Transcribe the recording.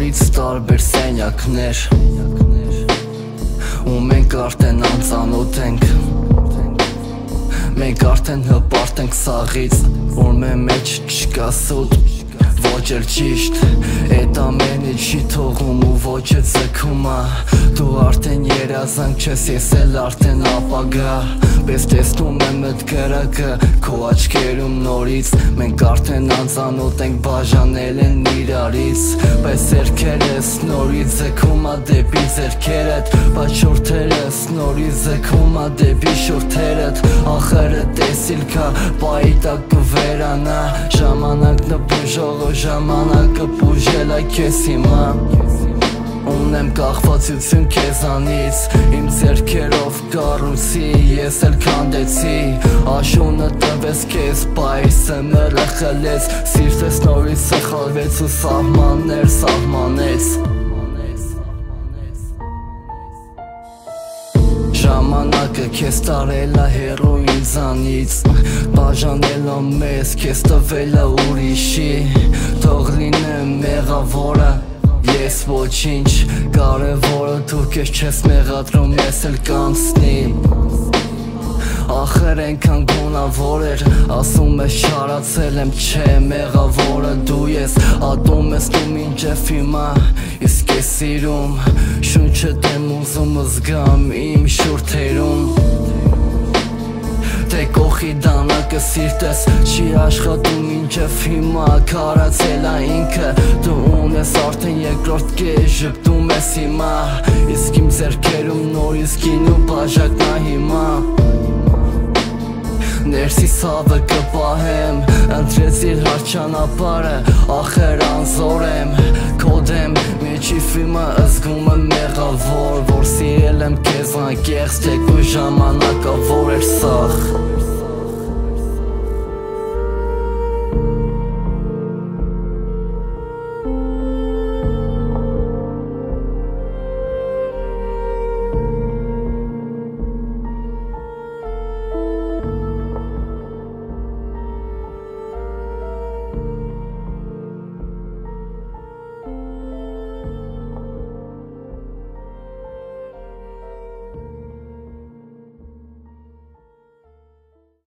նորից տարբեր սենյակներ ու մենք արդեն անծանոթ ենք Մենք արդեն հպարտ ենք սաղից որ մեր մեջ չկա սուտ Ոչ էլ ճիշտ Էդ ամենը չի թողում ու ոչ է ձգում Դու արդեն երազանք չես ես էլ արդեն ապագա Պես տեսնում եմ էդ կրակը քո աչքերում նորից Մենք արդեն անծանոթ ենք բաժանել են իրարից Բայց ձեռքերս նորից ձգում դեպի ձեռքերդ Բայց շորթերս նորից ձգում դեպի շորթերդ Ախերը տեսիլ կա պայի տակ կվերանա Ժամանակն բուժողը ժամանակը բուժել այ քեզ հիմա Ունեմ կախվածություն քեզանից Իմ ձեռքերով կառուցի Ես էլ քանդեցի Աշունը տվեց քեզ Բայց սեմերը խլեց Սիրտս նորից սխալվեց ու սահմաններ սահմանեց Ժամանակը քեզ տարել է հեռու ինձանից Բաժանել է մեզ քեզ տվել է ուրիշի Թող լինեմ մեղավորը Ես ոչինչ կարևորը դու քեզ չես մեղադրում ես էլ կանցնի Ախր ենքան գունավոր էր ասում ես չարացել եմ չէ մեղավորը դու ես ատում ես դու մինչև հիմա իսկ ես սիրում շունչդ եմ ուզում զգամ իմ շուրթերում Թե կողի դանակը սիրտես չի աշխատում մինչև հիմա Քարացել է ինքը դու ունես արդեն երկրորդ կեզ ժպտում ես հիմա Իսկ իմ ձեռքերում նորից գինու բաժակն է հիմա Ներսիս հավը կպահեմ Ընտրեցիր հարճանապարը Ախեր անզոր եմ Կոդեմ մեջի ֆիմը զգում եմ մեղավոր Որ սիրել եմ քեզ անկեղծ Թեկու ժամանակավոր էր սաղ